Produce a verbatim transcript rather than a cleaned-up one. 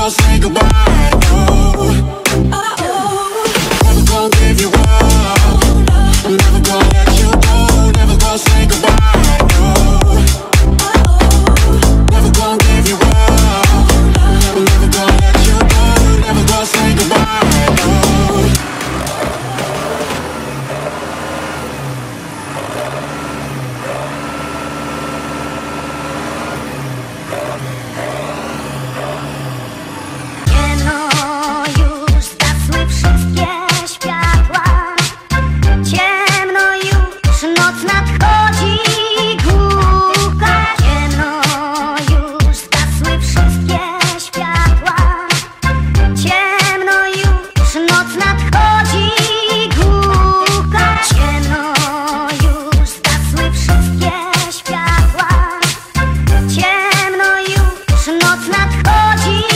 gonna say goodbye, no. Never gonna give you up, I'm never gonna let you go. Never gonna say goodbye, no. Never gonna give you up, I'm never gonna let you go. Never gonna say goodbye, no. Noc nadchodzi.